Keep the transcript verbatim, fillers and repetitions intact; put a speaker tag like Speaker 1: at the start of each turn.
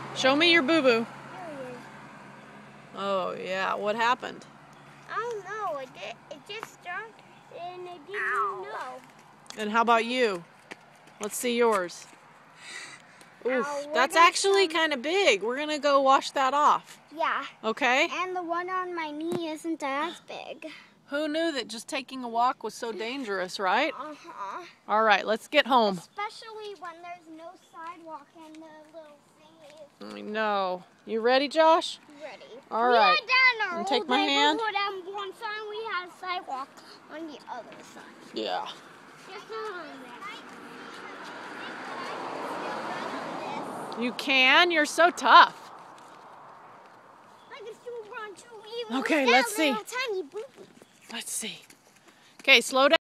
Speaker 1: Show me your boo-boo.
Speaker 2: There he is.
Speaker 1: Oh, yeah. What happened?
Speaker 2: I don't know. It, did, it just started and it didn't Ow. know.
Speaker 1: And how about you? Let's see yours. Oof,
Speaker 2: Ow,
Speaker 1: that's actually kind of big. We're going to go wash that off.
Speaker 2: Yeah.
Speaker 1: Okay?
Speaker 2: And the one on my knee isn't as big.
Speaker 1: Who knew that just taking a walk was so dangerous, right?
Speaker 2: Uh-huh.
Speaker 1: All right, let's get home.
Speaker 2: Especially when there's no sidewalk and the little thing is...
Speaker 1: I know. You ready, Josh?
Speaker 2: Ready.
Speaker 1: All
Speaker 2: we
Speaker 1: right.
Speaker 2: We had down our
Speaker 1: take my hand.
Speaker 2: On one side, we had a sidewalk on the other side.
Speaker 1: Yeah.
Speaker 2: Just not on that.
Speaker 1: You can? You're so tough.
Speaker 2: I can still run too, even
Speaker 1: Okay,
Speaker 2: with
Speaker 1: let's
Speaker 2: that
Speaker 1: see.
Speaker 2: little tiny boo-boo.
Speaker 1: Let's see. Okay, slow down.